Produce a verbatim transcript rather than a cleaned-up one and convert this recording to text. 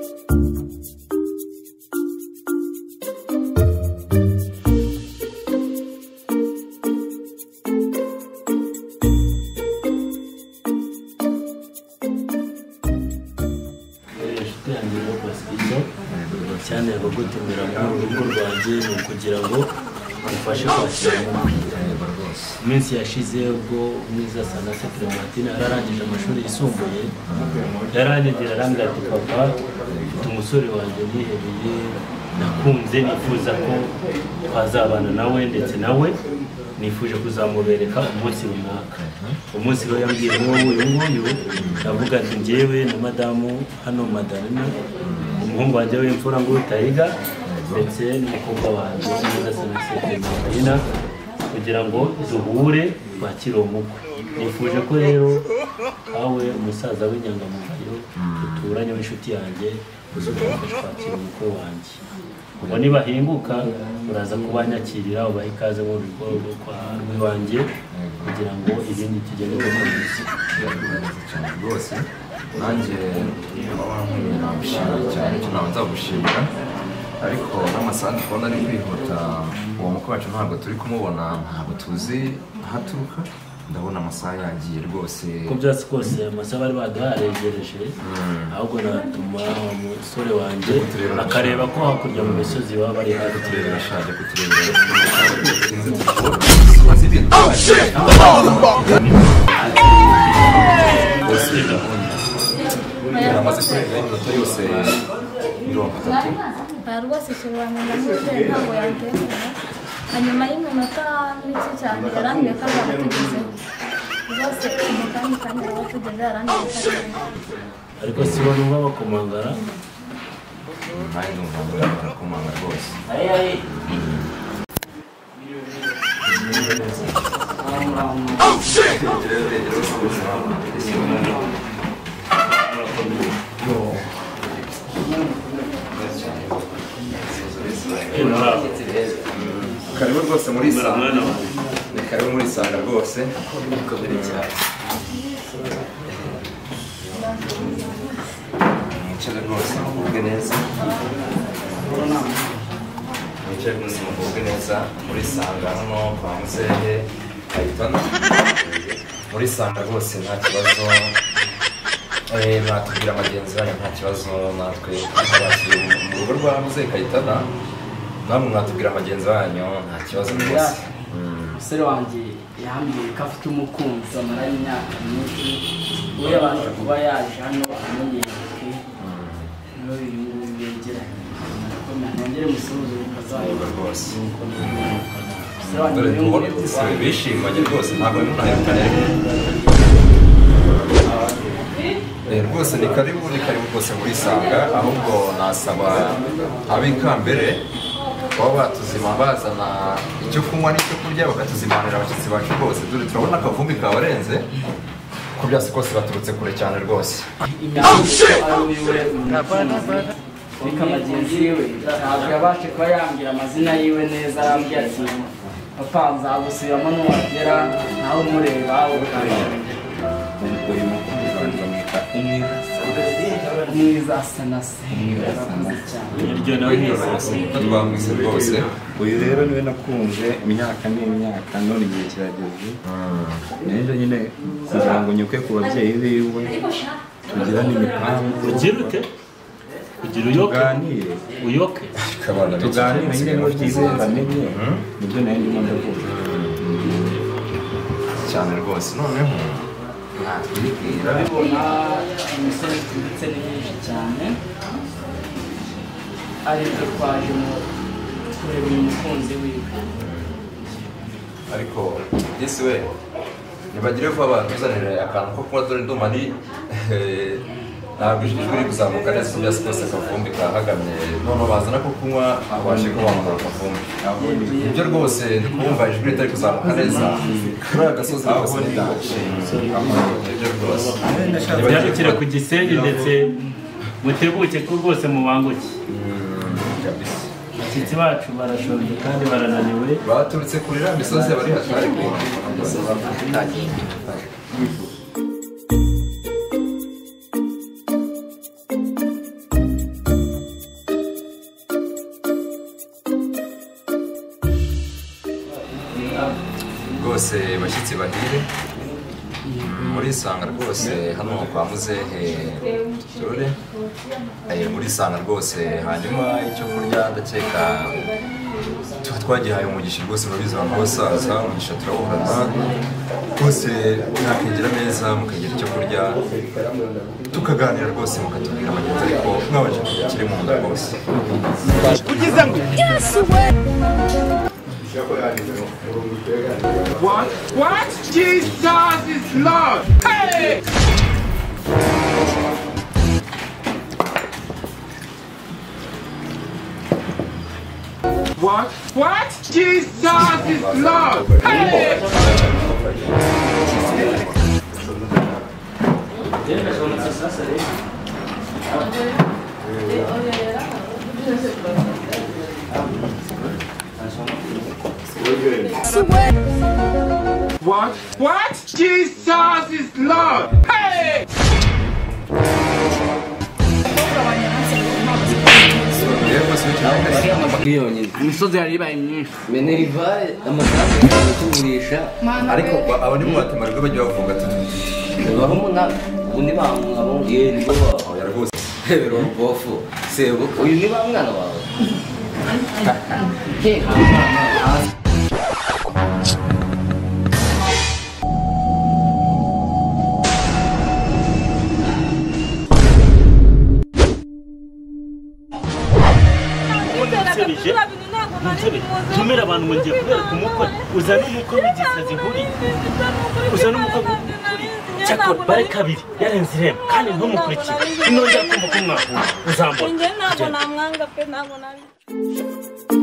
cyane bagutumira mu rugo rwanjye ni ukugira ngo ufashe kwakira iminsi yashize ubwo mwiza sana Zachee Martin ararangije amashuri yisumbuye yarandira arambwira ati papa mfite umusore wanjye nihebeye nakunze nifuza ko twazabana nawe ndetse nawe nifuje kuzamubereka umunsi runaka umunsi rero yambwiye ngo uyu nguyu ndavuga ati njyewe na madamu hano Madalena umuhungu wanjye w'imfura ngo utayiga ndetse n'umukobwa wanjye mwiza sana Zachee Martin kugira ngo duhure bakire umukwe nifuje ko rero awe umusaza w'inyangamugayo duturanye w'inshuti yanjye uzabafasha kwakira umukwe wanjye ubwo nibahinguka uraza kubanyakirira ubaha ikaze mu rugo kwa rwanjye kugira ngo ibindi tugende dukomeze rwose nanjye nabishimira cyane cyo nabanza gushimira ariko n'amasaha ndikubona ari kwihuta uwo mukwe wacu ntabwo turi kumubona ntabwo tuzi ahaturuka ndabona amasaha yagiye rwose ko byose kose amasaha bari baduharegereje ahubwo natuma umusore wanjye akareba ko hakurya mu misozi baba bari hafi kuturebera ashaje kuturebera amaze kurenga iminota yose mirongo itatu rwose ikiburaniro n'umubyeyi ntabwo yabyemera hanyuma y'iminota mike cyane yarambwiye ko azabatugezeho rwose umugani kandi abatugeze yarambwiye ko azabatugezeho ariko si bo numva bakomangara nanjye ndumva barakomanga rwose karibu rwose muri sanga ni karibu muri sanga rwose mwicare rwose muvuge neza mwicare rwose muvuge neza muri sanga hano kwa muzehe Kayitana muri sanga rwose nta kibazo mwatubwira amagenzi banyu nta kibazo natwe twabakiriye mu rugo rwa muzehe Kayitana namwe mwatubwira amagenzi banyu nta kibazo rwose umusore wanjye yambwiye ko afite umukunzi amaranye imyaka myinshi we yabanje kuba yaje hano amenyereke n'uyu nguyu begeranye nongere musuhuze ukazayobora rwose dore tubona twese bishimanye rwose ntabwo nunahekanye rwose ni karibu ni karibu rwose muri sanga ahubwo nasaba ab'ikambere baba batuzima bazana icyo kunywa n'icyo kurya bakatuzimanira abashyitsi bacu rwose dore turabona akavumbi kabarenze ko byose kose baturutse kure cyane rwose reka bagenzi we ntabwo yabashe kuba yambwira amazina yiwe neza arambwira ati papa nzagusubiramo nuwagera nawe umureba uyu mukunzi wanjye bamwita umwiza asa na se urakoze cyane iryo nawe twamwise rwose uyu rero niwe nakunze imyaka n'imyaka none igihe kirageze nende nyine kugira ngo nyuke ku babyeyi biwe tugirane imipangu ugira ute kugira uyoke tuganire uyoke tuganire nyine ngo byize bamenye nibyo nayo ndimo ndavuga cyane rwose noneho urabibona imisore ndetse ni myinshi cyane aribyo twaje mu kureba uyu mukunzi wiwe ariko yesi we ntibagire vuba batuzanire akantu ko kunywa dore nduma ni ntabwo ijwi riri kuzamuka neza uko byose kose akavumbi kahagamye noneho bazana ko kunywa abashe kubamanura akavumbi ibyo rwose ndi kubumva ijwi ritari kuzamuka neza kuri aya gasozi rwose ni dace ibyo rwose byarukira ku Gisenyi ndetse mutebuke ko rwose mubanguke abashyitsi bacu barashonje kandi barananiwe baturutse kuri iriya misozi bari hatari rwose bashyitsi bahire muri Sanga rwose hano kwa muzehe Dore muri Sanga rwose hanyuma icyo kurya ndakeka tuba twagihaye umugisha rwose murabizi abantu basaza umugisha turawuhorana rwose mwakegera neza mukagira icyo kurya tukaganira rwose mukatubwira amagenzi ariko mwabanje kiri mu nda rwose kugeza ngo What? What? Jesus is Lord! Hey! What? What? Jesus is Lord! Hey! What? What? Jesus is Lord! Hey! imisozi yari ibaye myinshi Meneriva amagambo kugurisha ariko abo ni mu batemarwa bajya bavuga ati baho muna undi bamwe abo ye ni bo oya rwose rero bofu sebo uyu ni ba mwana wawe ke tumira abantu ngo ngiye kubereka umukwe uzana umukwe w'igisazi nkuri uzana umukwe cyakora bare kabiri yarenze irembo kandi ntumukurikire inongera kumva ko mwahura uzambona ntabwo namwanga pe ntabwo nabi